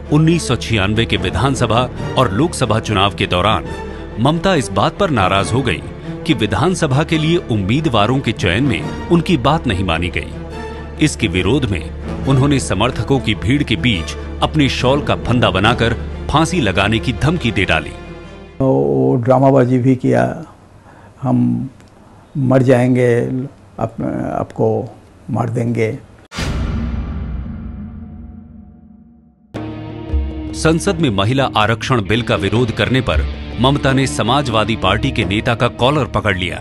1996 के विधानसभा और लोकसभा चुनाव के दौरान ममता इस बात पर नाराज हो गई कि विधानसभा के लिए उम्मीदवारों के चयन में उनकी बात नहीं मानी गई। इसके विरोध में उन्होंने समर्थकों की भीड़ के बीच अपने शॉल का फंदा बनाकर फांसी लगाने की धमकी दे डाली। वो ड्रामाबाजी भी किया, हम मर जाएंगे, आपको मार देंगे। संसद में महिला आरक्षण बिल का विरोध करने पर ममता ने समाजवादी पार्टी के नेता का कॉलर पकड़ लिया।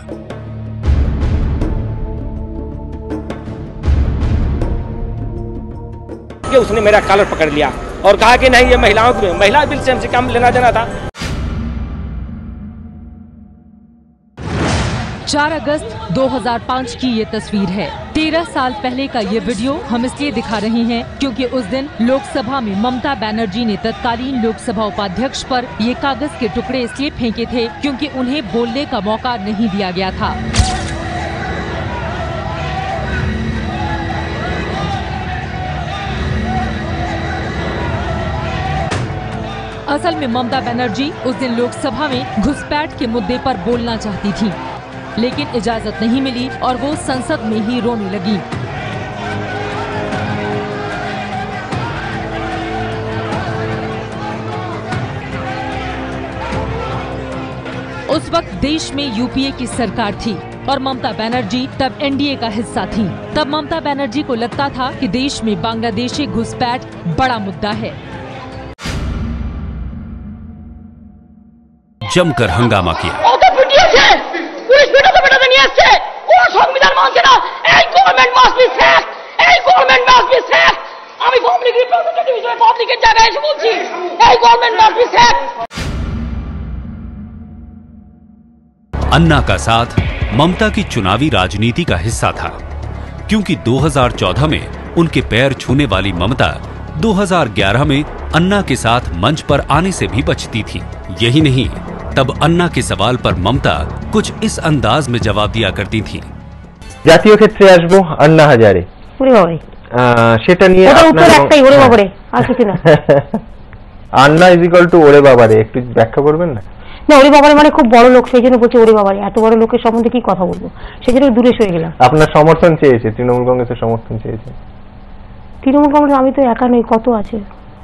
उसने मेरा कॉलर पकड़ लिया और कहा कि नहीं, ये महिला बिल से हमसे काम लेना देना था। 4 अगस्त 2005 की ये तस्वीर है। 13 साल पहले का ये वीडियो हम इसलिए दिखा रहे हैं क्योंकि उस दिन लोकसभा में ममता बनर्जी ने तत्कालीन लोकसभा उपाध्यक्ष पर ये कागज के टुकड़े इसलिए फेंके थे क्योंकि उन्हें बोलने का मौका नहीं दिया गया था। असल में ममता बनर्जी उस दिन लोकसभा में घुसपैठ के मुद्दे पर बोलना चाहती थी, लेकिन इजाजत नहीं मिली और वो संसद में ही रोने लगी। उस वक्त देश में यूपीए की सरकार थी और ममता बनर्जी तब एनडीए का हिस्सा थी। तब ममता बनर्जी को लगता था कि देश में बांग्लादेशी घुसपैठ बड़ा मुद्दा है। जमकर हंगामा किया। अन्ना का साथ ममता की चुनावी राजनीति का हिस्सा था, क्योंकि 2014 में उनके पैर छूने वाली ममता 2011 में अन्ना के साथ मंच पर आने से भी बचती थी। यही नहीं, तब अन्ना के सवाल पर ममता कुछ इस अंदाज में जवाब दिया करती थी। জাতীয় ক্ষেত্রে আসবো আন্না হাজারে, সেটা নিয়ে আন্না ইজ ইকুয়াল টু ওরে বাবারে, একটু ব্যাখ্যা করবেন না? না, ওরে বাবারে মানে খুব বড় লোক, সেই জন্য বলছি ওরে বাবারে, এত বড় লোকের সম্বন্ধে কি কথা বলবো, সেই জন্য দূরে সরে গেলাম। আপনার সমর্থন চেয়েছে, তৃণমূল কংগ্রেসের সমর্থন চেয়েছে। তৃণমূল কংগ্রেস আমি তো একা নই, কত আছে।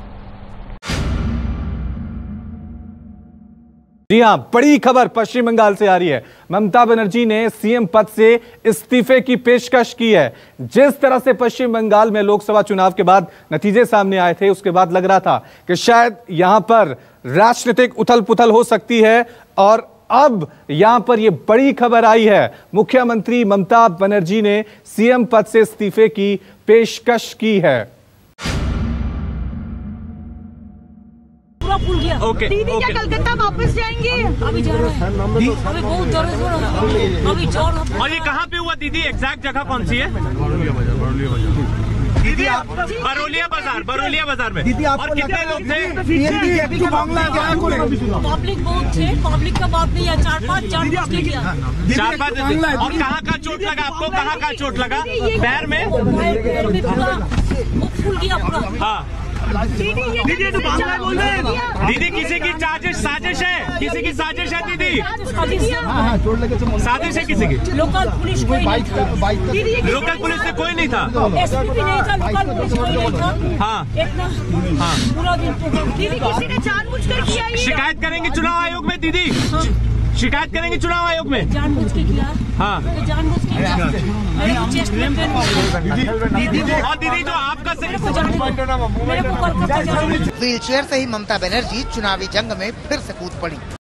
जी हां, बड़ी खबर पश्चिम बंगाल से आ रही है। ममता बनर्जी ने सीएम पद से इस्तीफे की पेशकश की है। जिस तरह से पश्चिम बंगाल में लोकसभा चुनाव के बाद नतीजे सामने आए थे, उसके बाद लग रहा था कि शायद यहां पर राजनीतिक उथल पुथल हो सकती है, और अब यहां पर यह बड़ी खबर आई है। मुख्यमंत्री ममता बनर्जी ने सीएम पद से इस्तीफे की पेशकश की है। ओके, दीदी क्या कलकत्ता वापस जाएंगे? अभी जा रहे हैं, अभी बहुत दर्द हो रहा है, अभी जा रहा है। और ये कहाँ पे हुआ दीदी? एग्जैक्ट जगह कौन सी है? दीदी आप बरौलिया बाजार में। दीदी और कितने लोग थे? पब्लिक बहुत थे, पब्लिक का बात नहीं है। 4-5 और कहाँ का चोट लगा आपको? कहाँ का चोट लगा? पैर में पूरा फूल गया पूरा। हाँ दीदी, तो बांग्ला बोल रहे हैं। दीदी किसी की साजिश है, किसी की साजिश है दीदी, साजिश है किसी की। लोकल पुलिस कोई नहीं था, लोकल पुलिस से कोई नहीं था, एसपी भी नहीं था, लोकल पुलिस कोई नहीं था। हाँ इतना पूरा दिन दीदी किसी ने जानबूझकर किया। शिकायत करेंगे चुनाव आयोग में दीदी, शिकायत करेंगे चुनाव आयोग में। जानबूझ के किया। हाँ जानबूझ के किया। और दीदी जो आपका व्हीलचेयर से ही ममता बनर्जी चुनावी जंग में फिर से कूद पड़ी।